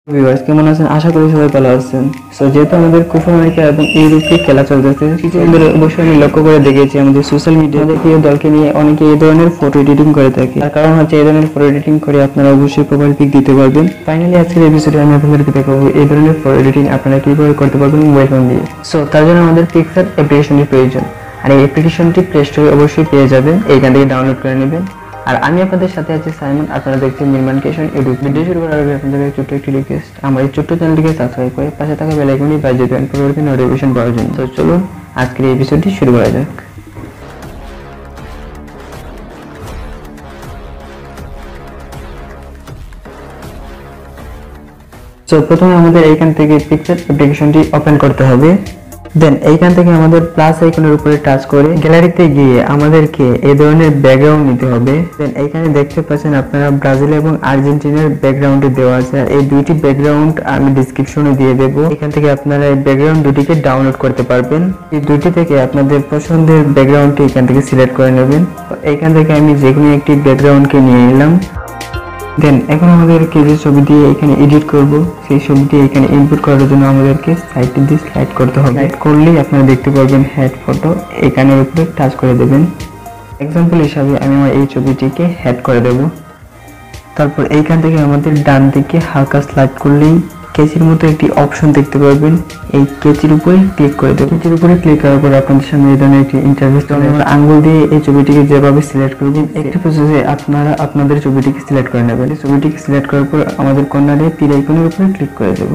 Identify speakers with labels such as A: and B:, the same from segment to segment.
A: Viewers কেমন আছেন? আশা করি সবাই ভালো আছেন। সো যেহেতু আমাদের কোপা আমেরিকা এবং ইউরোপে খেলা চলতেছে, কিছুদিন ধরে অবশ্যই আমি লক্ষ্য করে দেখেছি আমাদের সোশ্যাল মিডিয়াতে প্রিয় দলকে নিয়ে অনেকে এই ধরনের ফটো এডিটিং করে থাকে। তার কারণ হচ্ছে এই ধরনের ফটো এডিটিং করে আপনারা অবশ্যই প্রোফাইল পিক দিতে পারবেন। ফাইনালি আজকের এপিসোডে আমি আপনাদেরকে দেখাবো এই ধরনের ফটো এডিটিং আপনারা কিভাবে করতে পারবেন মোবাইল ফোন দিয়ে। সো তার জন্য আমাদের পিক্সার অ্যাপ্লিকেশনের প্রয়োজন, আর এই অ্যাপ্লিকেশনটি প্লে স্টোরে অবশ্যই পেয়ে যাবেন, এইখান থেকে ডাউনলোড করে নেবেন। আর আমি আপনাদের সাথে আছি সাইমন, আপনারা দেখছেন নির্মাণ ক্রিয়েশন ইউটিউব। ভিডিও শুরু করার আগে আপনাদের ছোট্ট একটি রিকোয়েস্ট, আমার এই ছোট্ট চ্যানেলটিকে সাবস্ক্রাইব করে পাশে থাকা বেল আইকনটি বাজিয়ে দেবেন পরবর্তী নোটিফিকেশন পাওয়ার জন্য। তো চলুন আজকের এই এপিসোডটি শুরু করা যাক। তো প্রথমে আমাদের এইখান থেকে পিকচার অ্যাপ্লিকেশনটি ওপেন করতে হবে। দেন এইখান থেকে আমাদের প্লাস আইকনের উপরে টাচ করে গ্যালারিতে গিয়ে আমাদেরকে এই ধরনের ব্যাকগ্রাউন্ড নিতে হবে। দেন এইখানে দেখতে পাচ্ছেন আপনারা ব্রাজিল এবং আর্জেন্টিনার ব্যাকগ্রাউন্ডে দেওয়া আছে, আর এই দুইটি ব্যাকগ্রাউন্ড আমি ডেসক্রিপশনে দিয়ে দেব। এখান থেকে আপনারা এই ব্যাকগ্রাউন্ড দুটিকে ডাউনলোড করতে পারবেন। এই দুইটি থেকে আপনাদের পছন্দের ব্যাকগ্রাউন্ডটি এখান থেকে সিলেক্ট করে নেবেন। এইখান থেকে আমি যে কোনো একটি ব্যাকগ্রাউন্ডকে নিয়ে নিলাম। দেন এখন আমাদেরকে যে ছবিটি এখানে এডিট করব, সেই ছবিটি এখানে ইনপুট করার জন্য আমাদেরকে সাইডটি দিয়ে স্লাইড করতে হবে। স্লাইড করলেই আপনারা দেখতে পারবেন হেড ফটো, এখানের উপরে টাচ করে দেবেন। এক্সাম্পল হিসাবে আমি আমার এই ছবিটিকে হেড করে দেব। তারপর এইখান থেকে আমাদের ডান দিকে হালকা স্লাইড করলেই কেচির মতো একটি অপশন দেখতে পারবেন, এই কেচির উপরে ক্লিক করে দেবেন। কেচির উপরে ক্লিক করার পর আপনাদের সামনে এই ধরনের একটি ইন্টারফেস চলে। আমরা আঙ্গুল দিয়ে এই ছবিটিকে যেভাবে সিলেক্ট করবেন, একটি প্রসেসে আপনারা আপনাদের ছবিটিকে সিলেক্ট করে নেবেন। ছবিটিকে সিলেক্ট করার পর আমাদের কর্নারে তীর আইকনের উপরে ক্লিক করে দেব।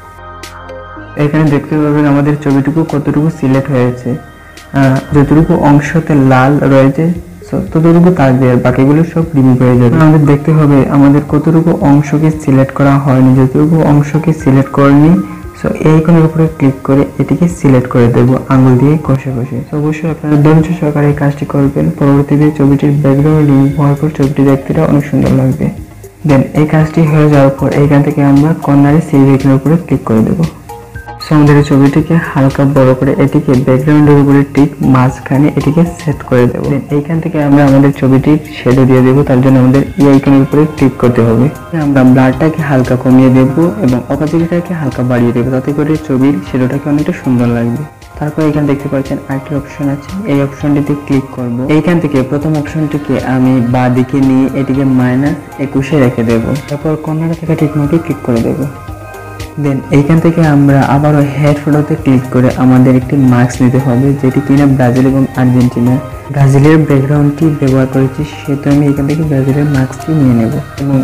A: এখানে দেখতে পাবেন আমাদের ছবিটুকু কতটুকু সিলেক্ট হয়েছে। যতটুকু অংশতে লাল রয়েছে ততটুকু থাকবে, আর বাকিগুলো সব রিমুভ হয়ে যাবে। আমাদের দেখতে হবে আমাদের কতটুকু অংশকে সিলেক্ট করা হয়নি, যতটুকু অংশকে সিলেক্ট করেনি সো এই আইকনের উপরে ক্লিক করে এটিকে সিলেক্ট করে দেব আঙুল দিয়ে ঘষে ঘষে। অবশ্যই আপনারা ধৈর্য সহকারে এই কাজটি করবেন, পরবর্তীতে ছবিটির ব্যাকগ্রাউন্ড রিমুভ হওয়ার পর ছবিটি দেখতে অনেক সুন্দর লাগবে। দেন এই কাজটি হয়ে যাওয়ার পর এইখান থেকে আমরা কর্নারে সেভ আইকনের উপরে ক্লিক করে দেব। আমাদের ছবিটিকে হালকা বড় করে এটিকে ব্যাকগ্রাউন্ডের উপরে ঠিক মাঝখানে এটিকে সেট করে দেবো। এইখান থেকে আমরা আমাদের ছবিটির শেডো দিয়ে দেবো, তার জন্য আমাদের এই আইকনের উপরে ক্লিক করতে হবে। আমরা ব্লারটাকে হালকা কমিয়ে দেবো এবং অপাসিটিটাকে হালকা বাড়িয়ে দেবো, তাতে করে ছবির শেডোটাকে অনেকটা সুন্দর লাগবে। তারপর এখানে দেখতে পাচ্ছেন আরেকটি অপশন আছে, এই অপশনটিতে ক্লিক করব। এইখান থেকে প্রথম অপশনটিকে আমি বাঁ দিকে নিয়ে এটিকে -21-এ রেখে দেবো। তারপর কর্নার থেকে ঠিকমতো ক্লিক করে দেবো। দেন এইখান থেকে আমরা আবারও হেড ফটোতে ক্লিক করে আমাদের একটি মাস্ক নিতে হবে, যেটি কিনা ব্রাজিল এবং আর্জেন্টিনা। ব্রাজিলের ব্যাকগ্রাউন্ডটি ব্যবহার করেছি, সেহেতু আমি এখান থেকে ব্রাজিলের মাস্কটি নিয়ে নেব।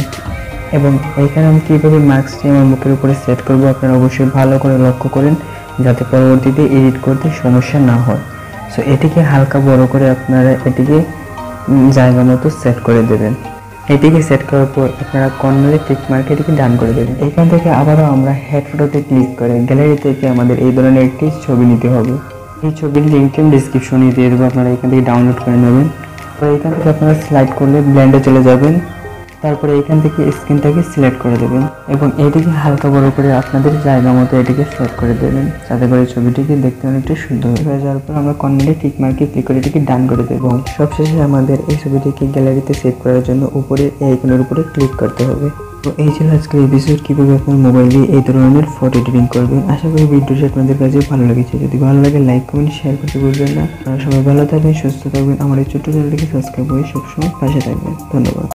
A: এবং এইখানে আমি কীভাবে মাস্কটি আমার মুখের উপরে সেট করব আপনারা অবশ্যই ভালো করে লক্ষ্য করেন, যাতে পরবর্তীতে এডিট করতে সমস্যা না হয়। সো এটিকে হালকা বড় করে আপনারা এটিকে জায়গা মতো সেট করে দেবেন। এটিকে সেট করার পর আপনারা কর্নারে টিক মার্ক এটিকে ডান করে দেবেন। এখান থেকে আবারও আমরা হেড ফটোতে ক্লিক করে গ্যালারি থেকে আমাদের এই ধরনের একটি ছবি নিতে হবে। এই ছবির লিঙ্কটি আমি ডিসক্রিপশনে দিয়ে দেবো, আপনারা এখান থেকে ডাউনলোড করে নেবেন। তো এখান থেকে আপনারা স্লাইড করলে ব্লেন্ডে চলে যাবেন। তারপরে এখান থেকে স্ক্রিনটাকে সিলেক্ট করে দেবেন এবং এটিকে হালকা বড় করে আপনাদের জায়গা মতো এটিকে সেট করে দেবেন, যাতে করে ছবিটিকে দেখতে অনেকটা সুন্দর হয়ে যাওয়ার পর আমরা কর্নারে টিক মার্কে ক্লিক করে এটিকে ডান করে দেবো। এবং সবশেষে আমাদের এই ছবিটিকে গ্যালারিতে সেভ করার জন্য উপরে এই আইকনের উপরে ক্লিক করতে হবে। তো এই ছিল আজকের এপিসোড, কীভাবে আপনার মোবাইল দিয়ে এই ধরনের ফটো এডিটিং করবেন। আশা করি ভিডিওটি আপনাদের কাছে ভালো লেগেছে। যদি ভালো লাগে লাইক কমেন্ট শেয়ার করতে ভুলবেন না। আপনারা সবাই ভালো থাকবেন, সুস্থ থাকবেন। আমার এই ছোট্ট চ্যানেলটিকে সাবস্ক্রাইব করে সবসময় পাশে থাকবেন। ধন্যবাদ।